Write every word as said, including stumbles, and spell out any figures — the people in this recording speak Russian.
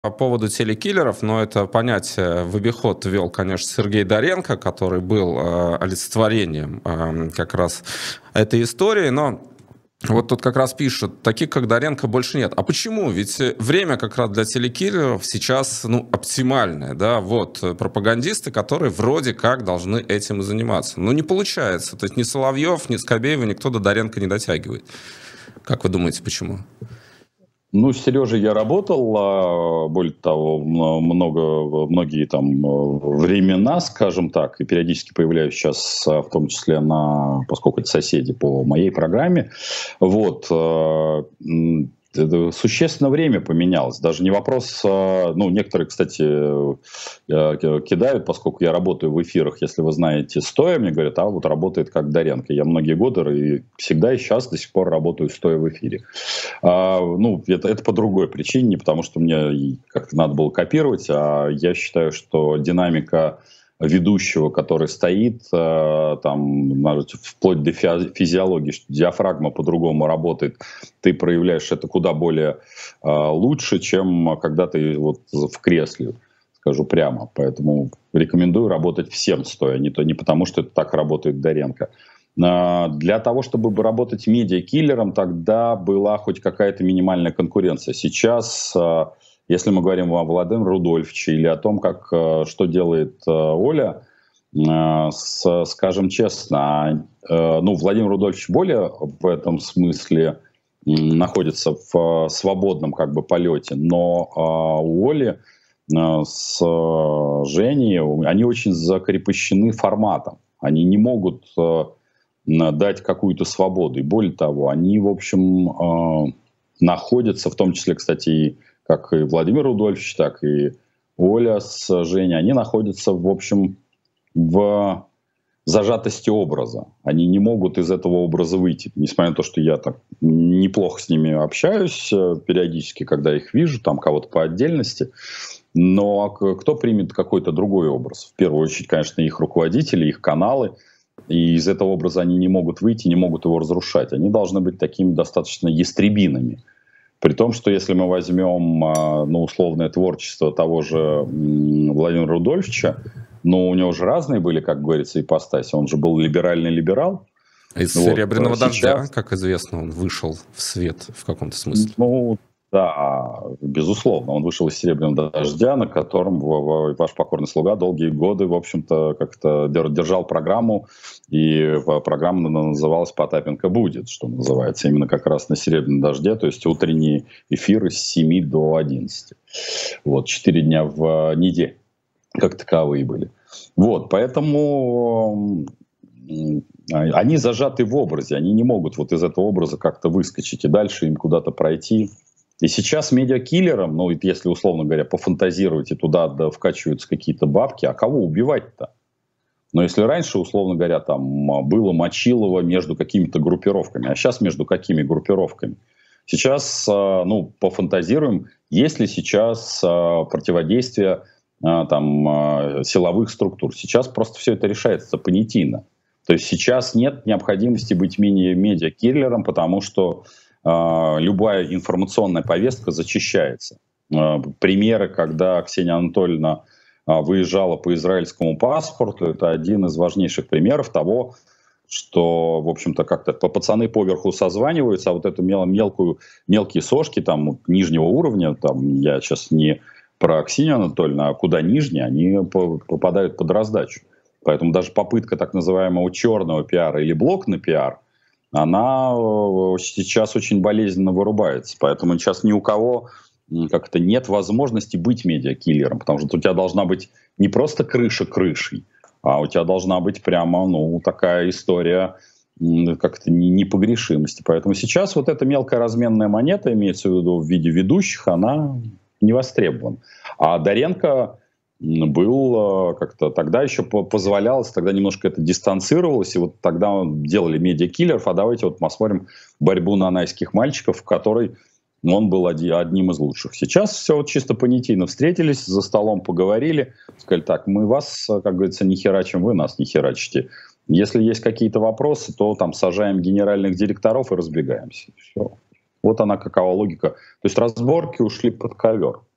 По поводу телекиллеров, но это понятие в обиход ввел, конечно, Сергей Доренко, который был э, олицетворением э, как раз этой истории, но вот тут как раз пишут, таких как Доренко больше нет. А почему? Ведь время как раз для телекиллеров сейчас, ну, оптимальное, да, вот, пропагандисты, которые вроде как должны этим и заниматься. Но не получается, то есть ни Соловьев, ни Скобеева, никто до Доренко не дотягивает. Как вы думаете, почему? Ну, с Сережей я работал, а, более того, много, многие там времена, скажем так, и периодически появляюсь сейчас, в том числе на, поскольку это соседи по моей программе, вот, существенно время поменялось. Даже не вопрос, ну, некоторые, кстати, кидают, поскольку я работаю в эфирах, если вы знаете, стоя, мне говорят, а вот работает как Доренко. Я многие годы и всегда и сейчас до сих пор работаю стоя в эфире. А, ну, это, это по другой причине, не потому что мне как-то надо было копировать, а я считаю, что динамика ведущего, который стоит, там, вплоть до физиологии, что диафрагма по-другому работает, ты проявляешь это куда более лучше, чем когда ты вот в кресле, скажу прямо. Поэтому рекомендую работать всем стоя, не, то, не потому, что это так работает Доренко. Для того, чтобы работать медиакиллером, тогда была хоть какая-то минимальная конкуренция. Сейчас... Если мы говорим о Владимире Рудольфовиче или о том, как, что делает Оля, с, скажем честно, ну, Владимир Рудольфович более в этом смысле находится в свободном как бы полете, но у Оли с Женей, они очень закрепощены форматом. Они не могут дать какую-то свободу. И более того, они, в общем, находятся, в том числе, кстати, и как и Владимир Рудольфович, так и Оля с Женей, они находятся, в общем, в зажатости образа. Они не могут из этого образа выйти. Несмотря на то, что я так неплохо с ними общаюсь периодически, когда их вижу, там кого-то по отдельности. Но кто примет какой-то другой образ? В первую очередь, конечно, их руководители, их каналы. И из этого образа они не могут выйти, не могут его разрушать. Они должны быть такими достаточно ястребиными. При том, что если мы возьмем, ну, условное творчество того же Владимира Рудольфовича, ну, у него же разные были, как говорится, ипостаси. Он же был либеральный либерал. Из вот. «Серебряного Сейчас... дождя», как известно, он вышел в свет в каком-то смысле. Ну, да, безусловно. Он вышел из «Серебряного дождя», на котором ваш покорный слуга долгие годы, в общем-то, как-то держал программу, и программа называлась «Потапенко будет», что называется, именно как раз на «Серебряном дожде», то есть утренние эфиры с семи до одиннадцати. Вот, четыре дня в неделю, как таковые были. Вот, поэтому они зажаты в образе, они не могут вот из этого образа как-то выскочить и дальше им куда-то пройти. И сейчас медиакиллерам, ну, если, условно говоря, пофантазировать, и туда да, вкачиваются какие-то бабки, а кого убивать-то? Но если раньше, условно говоря, там было мочилово между какими-то группировками, а сейчас между какими группировками? Сейчас, ну, пофантазируем, есть ли сейчас противодействие там, силовых структур? Сейчас просто все это решается понятийно. То есть сейчас нет необходимости быть медиакиллером, потому что любая информационная повестка зачищается. Примеры, когда Ксения Анатольевна выезжала по израильскому паспорту, это один из важнейших примеров того, что, в общем-то, как-то пацаны поверху созваниваются, а вот эту мел- мелкую, мелкие сошки там, нижнего уровня, там, я сейчас не про Ксению Анатольевну, а куда ниже, они попадают под раздачу. Поэтому даже попытка так называемого черного пиара или блок на пиар, она сейчас очень болезненно вырубается. Поэтому сейчас ни у кого как-то нет возможности быть медиакиллером, потому что у тебя должна быть не просто крыша крышей, а у тебя должна быть прямо, ну, такая история как-то непогрешимости. Поэтому сейчас вот эта мелкая разменная монета, имеется в виду в виде ведущих, она не востребована. А Доренко был как-то тогда еще позволялось, тогда немножко это дистанцировалось, и вот тогда делали медиакиллеров, а давайте вот посмотрим борьбу нанайских мальчиков, в которой он был одним из лучших. Сейчас все вот чисто понятийно встретились, за столом поговорили, сказали, так, мы вас, как говорится, не херачим, вы нас не херачите. Если есть какие-то вопросы, то там сажаем генеральных директоров и разбегаемся. Все. Вот она какова логика. То есть разборки ушли под ковер.